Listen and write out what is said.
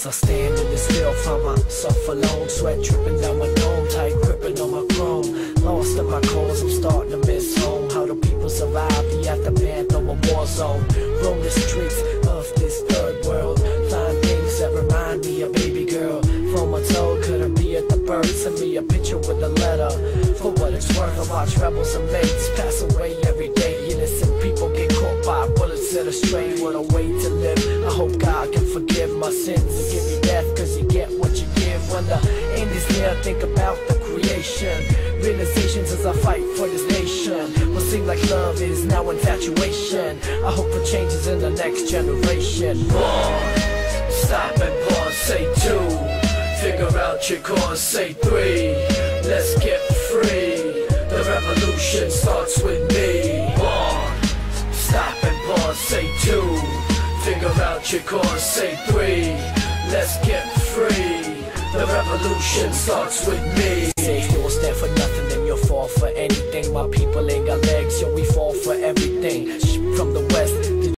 As I stand in this field, find myself alone, sweat dripping down my dome, tight gripping on my chrome. Lost in my cause, I'm starting to miss home. How do people survive the aftermath of a war zone? Roam the streets of this third world, find things that remind me of baby girl. From a toe, couldn't be at the birth, send me a picture with a letter. For what it's worth, I watch rebels and mates pass away every day. Innocent people get caught by bullets set astray. What a way to live. I hope God can forgive my sins and give me death, cause you get what you give. When the end is near, think about the creation, realizations as I fight for this nation. Will seem like love is now infatuation. I hope for changes in the next generation. One, stop and pause, say two. Figure out your cause, say three. Let's get free. The revolution starts with me. One, stop and pause, say two. Figure out your cause, say three. Let's get free. The revolution starts with me. Say you'll stand for nothing, then you'll fall for anything. My people